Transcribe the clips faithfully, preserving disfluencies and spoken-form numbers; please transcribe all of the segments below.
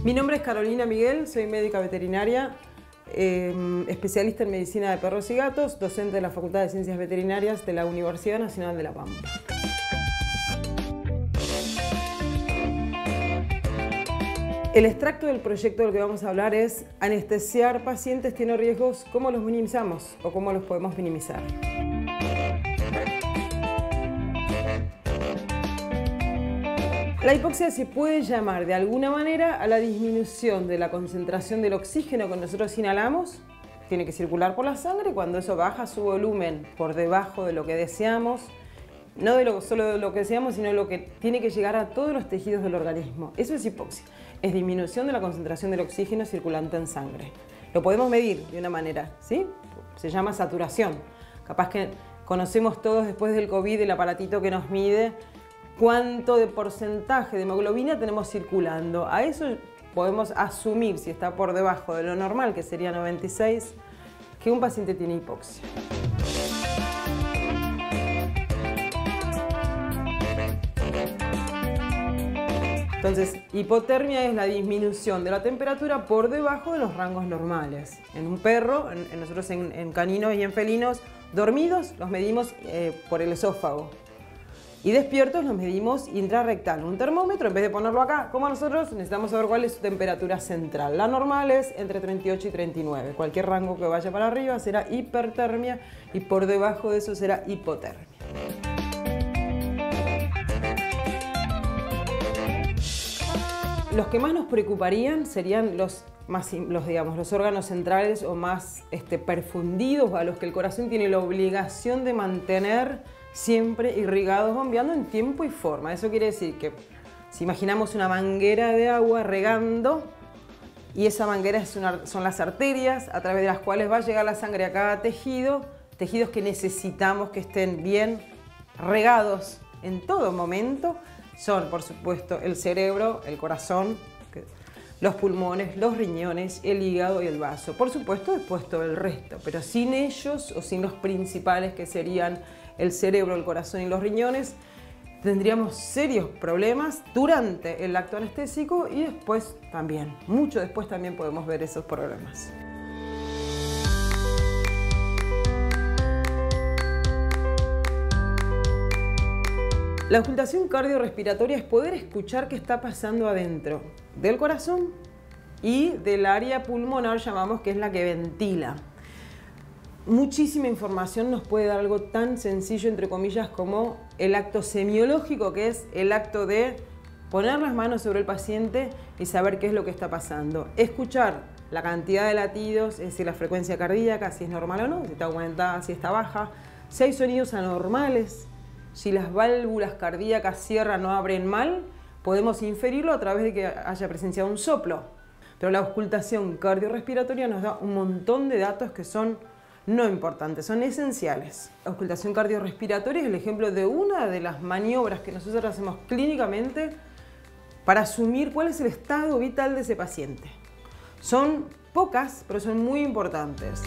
Mi nombre es Carolina Miguel, soy médica veterinaria, eh, especialista en medicina de perros y gatos, docente de la Facultad de Ciencias Veterinarias de la Universidad Nacional de La Pampa. El extracto del proyecto del que vamos a hablar es anestesiar pacientes tiene riesgos, ¿cómo los minimizamos o cómo los podemos minimizar? La hipoxia se puede llamar de alguna manera a la disminución de la concentración del oxígeno que nosotros inhalamos. Tiene que circular por la sangre, cuando eso baja su volumen por debajo de lo que deseamos, no de lo, solo de lo que deseamos, sino de lo que tiene que llegar a todos los tejidos del organismo. Eso es hipoxia, es disminución de la concentración del oxígeno circulante en sangre. Lo podemos medir de una manera, ¿sí? Se llama saturación. Capaz que conocemos todos después del COVID el aparatito que nos mide cuánto de porcentaje de hemoglobina tenemos circulando. A eso podemos asumir, si está por debajo de lo normal, que sería noventa y seis, que un paciente tiene hipoxia. Entonces, hipotermia es la disminución de la temperatura por debajo de los rangos normales. En un perro, en, en nosotros en, en caninos y en felinos, dormidos los medimos eh, por el esófago. Y despiertos los medimos intrarrectal. Un termómetro, en vez de ponerlo acá, como nosotros, necesitamos saber cuál es su temperatura central. La normal es entre treinta y ocho y treinta y nueve. Cualquier rango que vaya para arriba será hipertermia y por debajo de eso será hipotermia. Los que más nos preocuparían serían los, más, los, digamos, los órganos centrales o más este, perfundidos, a los que el corazón tiene la obligación de mantener siempre irrigados, bombeando en tiempo y forma. Eso quiere decir que si imaginamos una manguera de agua regando, y esa manguera es una, son las arterias a través de las cuales va a llegar la sangre a cada tejido, tejidos que necesitamos que estén bien regados en todo momento, son por supuesto el cerebro, el corazón, los pulmones, los riñones, el hígado y el vaso. Por supuesto después todo el resto, pero sin ellos o sin los principales que serían el cerebro, el corazón y los riñones, tendríamos serios problemas durante el acto anestésico y después también, mucho después también podemos ver esos problemas. La auscultación cardiorrespiratoria es poder escuchar qué está pasando adentro del corazón y del área pulmonar, llamamos, que es la que ventila. Muchísima información nos puede dar algo tan sencillo, entre comillas, como el acto semiológico, que es el acto de poner las manos sobre el paciente y saber qué es lo que está pasando. Escuchar la cantidad de latidos, es decir, la frecuencia cardíaca, si es normal o no, si está aumentada, si está baja, si hay sonidos anormales, si las válvulas cardíacas cierran o abren mal, podemos inferirlo a través de que haya presenciado un soplo. Pero la auscultación cardiorrespiratoria nos da un montón de datos que son no importantes, son esenciales. La auscultación cardiorrespiratoria es el ejemplo de una de las maniobras que nosotros hacemos clínicamente para asumir cuál es el estado vital de ese paciente. Son pocas, pero son muy importantes.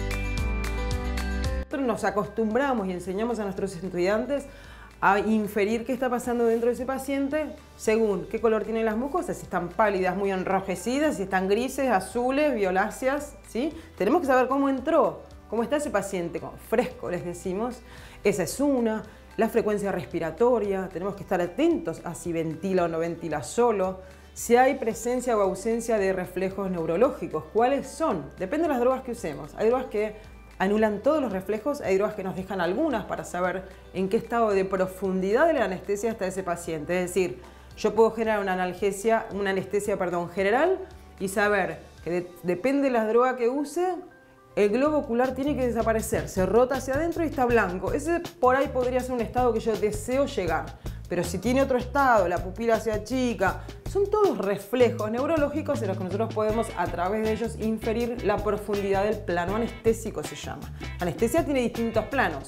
Nosotros nos acostumbramos y enseñamos a nuestros estudiantes a inferir qué está pasando dentro de ese paciente según qué color tienen las mucosas, si están pálidas, muy enrojecidas, si están grises, azules, violáceas, ¿sí? Tenemos que saber cómo entró, cómo está ese paciente, fresco les decimos. Esa es una. La frecuencia respiratoria, tenemos que estar atentos a si ventila o no ventila solo. Si hay presencia o ausencia de reflejos neurológicos, ¿cuáles son? Depende de las drogas que usemos. Hay drogas que anulan todos los reflejos, hay drogas que nos dejan algunas para saber en qué estado de profundidad de la anestesia está ese paciente. Es decir, yo puedo generar una analgesia, una anestesia perdón, general y saber que de, depende de la droga que use, el globo ocular tiene que desaparecer, se rota hacia adentro y está blanco. Ese por ahí podría ser un estado que yo deseo llegar. Pero si tiene otro estado, la pupila se achica, son todos reflejos neurológicos en los que nosotros podemos a través de ellos inferir la profundidad del plano anestésico, se llama. La anestesia tiene distintos planos.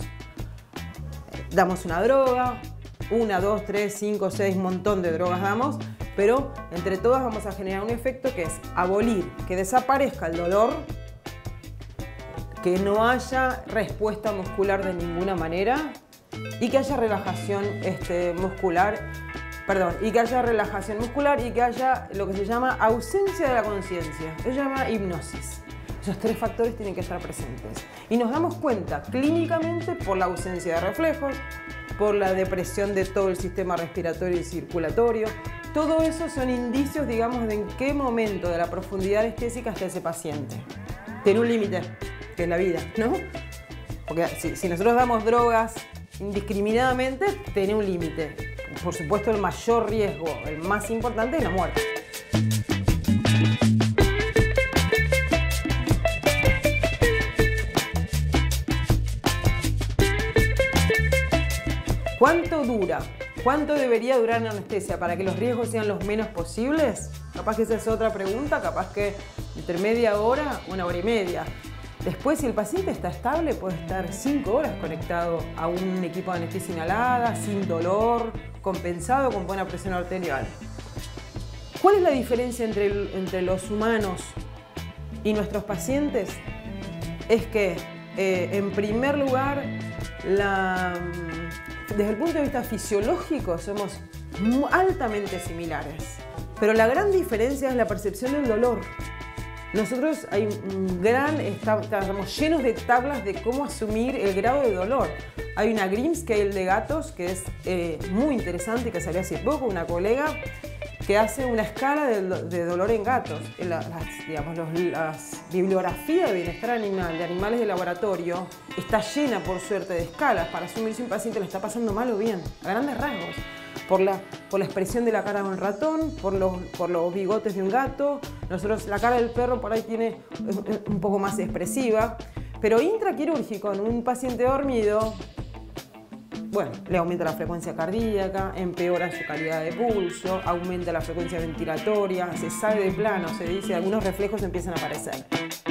Damos una droga, una, dos, tres, cinco, seis, un montón de drogas damos, pero entre todas vamos a generar un efecto que es abolir, que desaparezca el dolor, que no haya respuesta muscular de ninguna manera y que haya relajación este, muscular Perdón, y que haya relajación muscular y que haya lo que se llama ausencia de la conciencia. Eso se llama hipnosis. Esos tres factores tienen que estar presentes. Y nos damos cuenta clínicamente por la ausencia de reflejos, por la depresión de todo el sistema respiratorio y circulatorio. Todo eso son indicios, digamos, de en qué momento de la profundidad anestésica está ese paciente. Tiene un límite, que es la vida, ¿no? Porque si, si nosotros damos drogas indiscriminadamente, tiene un límite. Por supuesto, el mayor riesgo, el más importante, es la muerte. ¿Cuánto dura? ¿Cuánto debería durar la anestesia para que los riesgos sean los menos posibles? Capaz que esa es otra pregunta, capaz que entre media hora, una hora y media. Después, si el paciente está estable, puede estar cinco horas conectado a un equipo de anestesia inhalada, sin dolor, compensado, con buena presión arterial. ¿Cuál es la diferencia entre, el, entre los humanos y nuestros pacientes? Es que, eh, en primer lugar, la... desde el punto de vista fisiológico somos altamente similares, pero la gran diferencia es la percepción del dolor. Nosotros hay un gran, estamos llenos de tablas de cómo asumir el grado de dolor. Hay una Grim Scale de gatos que es eh, muy interesante, que salió hace poco, una colega que hace una escala de, de dolor en gatos. La, las, digamos, los, las bibliografía de bienestar animal de animales de laboratorio está llena, por suerte, de escalas para asumir si un paciente le está pasando mal o bien, a grandes rasgos. Por la, por la expresión de la cara de un ratón, por los, por los bigotes de un gato. Nosotros, la cara del perro por ahí tiene un poco más expresiva, pero intraquirúrgico en un paciente dormido, bueno, le aumenta la frecuencia cardíaca, empeora su calidad de pulso, aumenta la frecuencia ventilatoria, se sale de plano, se dice, algunos reflejos empiezan a aparecer.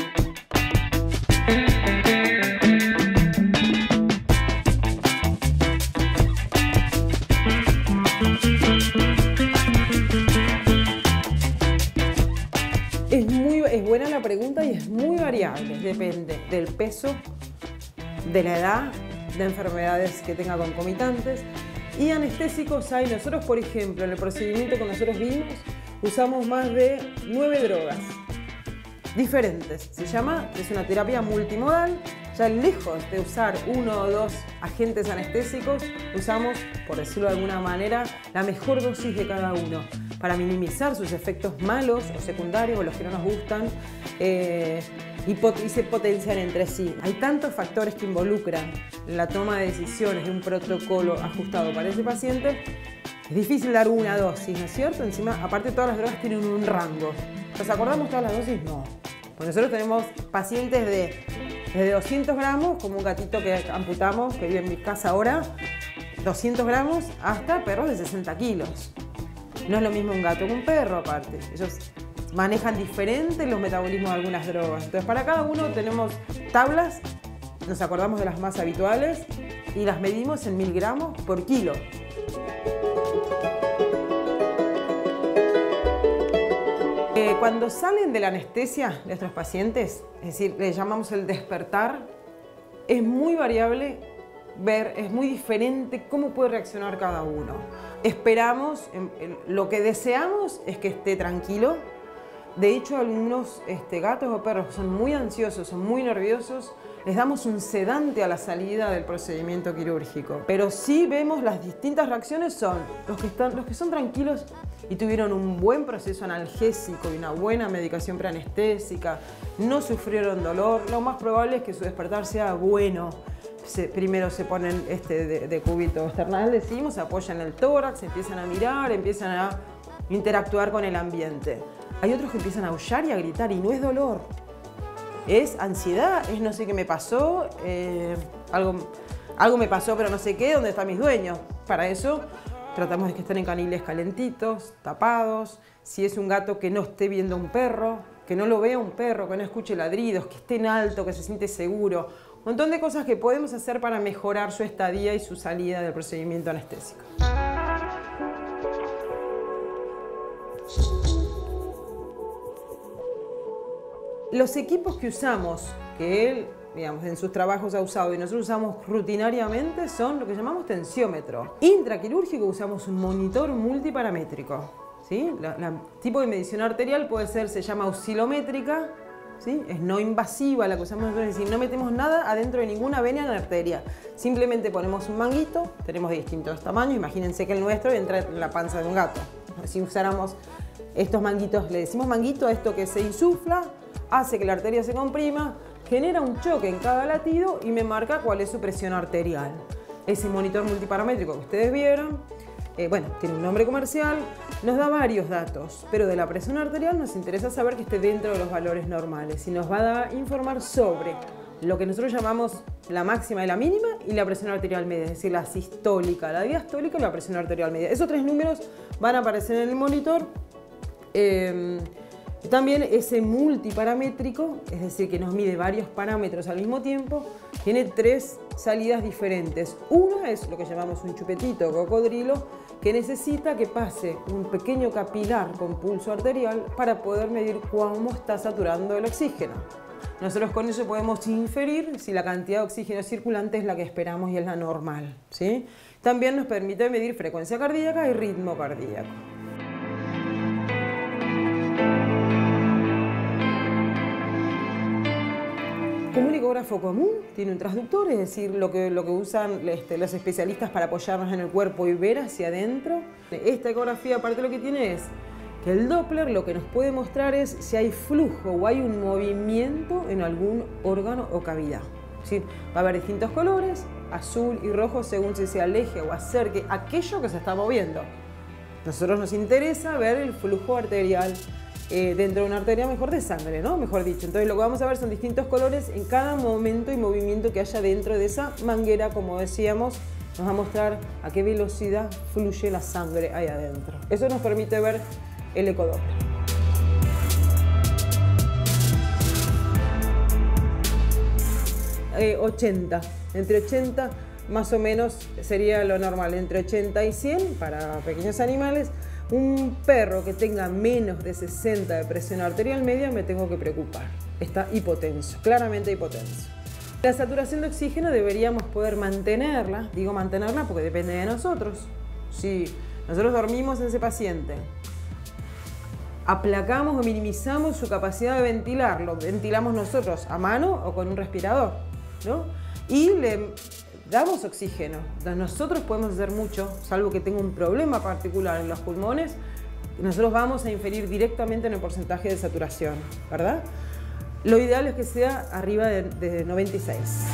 Es, muy, es buena la pregunta y es muy variable, depende del peso, de la edad, de enfermedades que tenga concomitantes. Y anestésicos hay, nosotros por ejemplo, en el procedimiento que nosotros vimos, usamos más de nueve drogas diferentes. Se llama, es una terapia multimodal. Ya lejos de usar uno o dos agentes anestésicos, usamos, por decirlo de alguna manera, la mejor dosis de cada uno para minimizar sus efectos malos o secundarios o los que no nos gustan eh, y, pot y se potencian entre sí. Hay tantos factores que involucran la toma de decisiones de un protocolo ajustado para ese paciente. Es difícil dar una dosis, ¿no es cierto? Encima, aparte, todas las drogas tienen un rango. ¿Nos acordamos todas las dosis? No. Pues nosotros tenemos pacientes de desde doscientos gramos, como un gatito que amputamos, que vive en mi casa ahora, doscientos gramos, hasta perros de sesenta kilos. No es lo mismo un gato que un perro, aparte. Ellos manejan diferentes los metabolismos de algunas drogas. Entonces, para cada uno tenemos tablas, nos acordamos de las más habituales y las medimos en mil gramos por kilo. Eh, cuando salen de la anestesia nuestros pacientes, es decir, le llamamos el despertar, es muy variable ver, es muy diferente cómo puede reaccionar cada uno. Esperamos, lo que deseamos es que esté tranquilo. De hecho, algunos este, gatos o perros son muy ansiosos, son muy nerviosos. Les damos un sedante a la salida del procedimiento quirúrgico. Pero sí vemos las distintas reacciones son los que, están, los que son tranquilos y tuvieron un buen proceso analgésico y una buena medicación preanestésica, no sufrieron dolor. Lo más probable es que su despertar sea bueno. Se, primero se ponen este, de, de cúbito external, decimos, se apoyan el tórax, empiezan a mirar, empiezan a interactuar con el ambiente. Hay otros que empiezan a aullar y a gritar y no es dolor. Es ansiedad, es no sé qué me pasó, eh, algo, algo me pasó pero no sé qué, ¿dónde están mis dueños? Para eso tratamos de que estén en caniles calentitos, tapados. Si es un gato, que no esté viendo un perro, que no lo vea un perro, que no escuche ladridos, que esté en alto, que se siente seguro. Un montón de cosas que podemos hacer para mejorar su estadía y su salida del procedimiento anestésico. Los equipos que usamos, que digamos, en sus trabajos ha usado y nosotros usamos rutinariamente son lo que llamamos tensiómetro. Intraquirúrgico usamos un monitor multiparamétrico. ¿Sí? La, la tipo de medición arterial puede ser, se llama oscilométrica, ¿sí? Es no invasiva la que usamos nosotros, es decir, no metemos nada adentro de ninguna vena en la arteria. Simplemente ponemos un manguito, tenemos de distintos tamaños, imagínense que el nuestro entra en la panza de un gato. Si usáramos estos manguitos, le decimos manguito a esto que se insufla, hace que la arteria se comprima, genera un choque en cada latido y me marca cuál es su presión arterial. Ese monitor multiparamétrico que ustedes vieron, eh, bueno, tiene un nombre comercial, nos da varios datos, pero de la presión arterial nos interesa saber que esté dentro de los valores normales y nos va a informar sobre lo que nosotros llamamos la máxima y la mínima y la presión arterial media, es decir, la sistólica, la diastólica y la presión arterial media. Esos tres números van a aparecer en el monitor. Eh, También ese multiparamétrico, es decir, que nos mide varios parámetros al mismo tiempo, tiene tres salidas diferentes. Una es lo que llamamos un chupetito o cocodrilo, que necesita que pase un pequeño capilar con pulso arterial para poder medir cómo está saturando el oxígeno. Nosotros con eso podemos inferir si la cantidad de oxígeno circulante es la que esperamos y es la normal, ¿sí? También nos permite medir frecuencia cardíaca y ritmo cardíaco. Como un ecógrafo común, tiene un transductor, es decir, lo que, lo que usan este, los especialistas para apoyarnos en el cuerpo y ver hacia adentro. Esta ecografía, aparte, lo que tiene es que el Doppler lo que nos puede mostrar es si hay flujo o hay un movimiento en algún órgano o cavidad. Es decir, va a haber distintos colores, azul y rojo, según si se aleje o acerque aquello que se está moviendo. A nosotros nos interesa ver el flujo arterial Eh, dentro de una arteria, mejor de sangre, ¿no? Mejor dicho. Entonces lo que vamos a ver son distintos colores en cada momento y movimiento que haya dentro de esa manguera, como decíamos, nos va a mostrar a qué velocidad fluye la sangre ahí adentro. Eso nos permite ver el ecodoppler. Eh, ochenta, entre ochenta más o menos sería lo normal, entre ochenta y cien para pequeños animales. Un perro que tenga menos de sesenta de presión arterial media me tengo que preocupar. Está hipotenso, claramente hipotenso. La saturación de oxígeno deberíamos poder mantenerla, digo mantenerla porque depende de nosotros. Si nosotros dormimos en ese paciente, aplacamos o minimizamos su capacidad de ventilarlo, ventilamos nosotros a mano o con un respirador, ¿no? Y le damos oxígeno. Nosotros podemos hacer mucho, salvo que tenga un problema particular en los pulmones, nosotros vamos a inferir directamente en el porcentaje de saturación, ¿verdad? Lo ideal es que sea arriba de, de noventa y seis.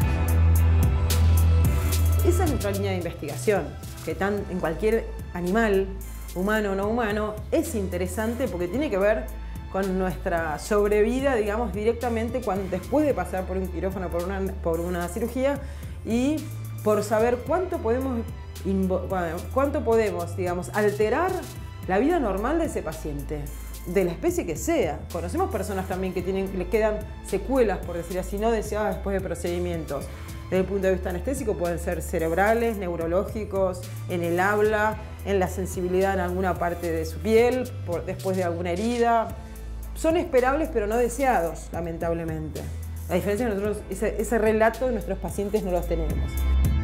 Esa es nuestra línea de investigación, que tan, en cualquier animal, humano o no humano, es interesante porque tiene que ver con nuestra sobrevida, digamos, directamente cuando, después de pasar por un quirófano, por una, por una cirugía, y por saber cuánto podemos, cuánto podemos, digamos, alterar la vida normal de ese paciente, de la especie que sea. Conocemos personas también que tienen, les quedan secuelas, por decir así, no deseadas después de procedimientos. Desde el punto de vista anestésico pueden ser cerebrales, neurológicos, en el habla, en la sensibilidad en alguna parte de su piel, por, después de alguna herida. Son esperables pero no deseados, lamentablemente. La diferencia es que nosotros ese, ese relato de nuestros pacientes no los tenemos.